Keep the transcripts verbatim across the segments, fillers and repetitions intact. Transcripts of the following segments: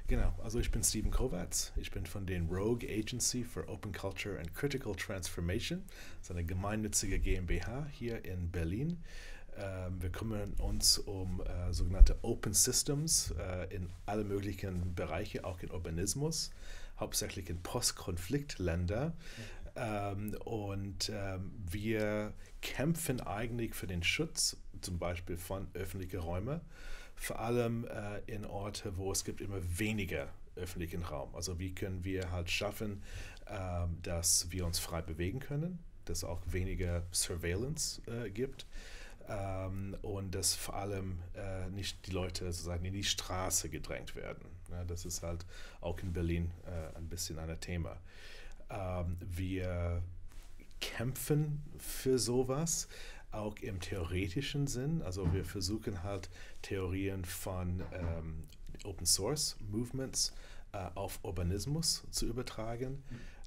Genau, also ich bin Steven Kovacs. Ich bin von den Rogue Agency for Open Culture and Critical Transformation. Das ist eine gemeinnützige GmbH hier in Berlin. Ähm, wir kümmern uns um äh, sogenannte Open Systems äh, in alle möglichen Bereiche, auch in Urbanismus, hauptsächlich in Postkonfliktländer. Ähm, und ähm, wir kämpfen eigentlich für den Schutz, zum Beispiel von öffentlichen Räumen, vor allem äh, in Orte, wo es gibt immer weniger öffentlichen Raum. Also wie können wir halt schaffen, ähm, dass wir uns frei bewegen können, dass es auch weniger Surveillance äh, gibt ähm, und dass vor allem äh, nicht die Leute sozusagen in die Straße gedrängt werden. Ja, das ist halt auch in Berlin äh, ein bisschen ein Thema. Ähm, wir kämpfen für sowas, auch im theoretischen Sinn. Also wir versuchen halt Theorien von ähm, Open Source Movements äh, auf Urbanismus zu übertragen.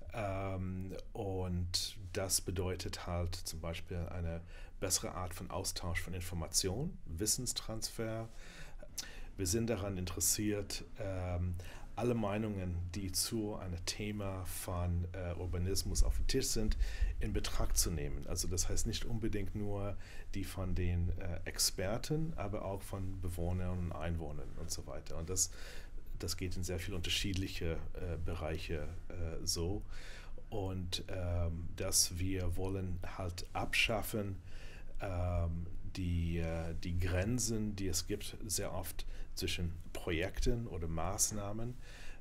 Ähm, und das bedeutet halt zum Beispiel eine bessere Art von Austausch von Information, Wissenstransfer. Wir sind daran interessiert, ähm, alle Meinungen, die zu einem Thema von äh, Urbanismus auf dem Tisch sind, in Betracht zu nehmen. Also das heißt nicht unbedingt nur die von den äh, Experten, aber auch von Bewohnern und Einwohnern und so weiter. Und das, das geht in sehr viele unterschiedliche äh, Bereiche äh, so. Und ähm, dass wir wollen halt abschaffen, ähm, die, äh, die Grenzen, die es gibt, sehr oft zwischen Projekten oder Maßnahmen.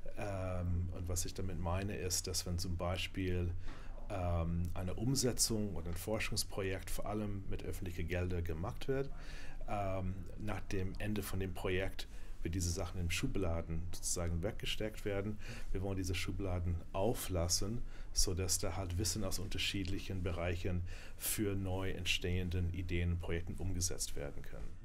Ähm, und was ich damit meine, ist, dass wenn zum Beispiel ähm, eine Umsetzung oder ein Forschungsprojekt vor allem mit öffentlichen Geldern gemacht wird, ähm, nach dem Ende von dem Projekt wird diese Sachen im Schubladen sozusagen weggesteckt werden. Wir wollen diese Schubladen auflassen, sodass da halt Wissen aus unterschiedlichen Bereichen für neu entstehenden Ideen und Projekten umgesetzt werden können.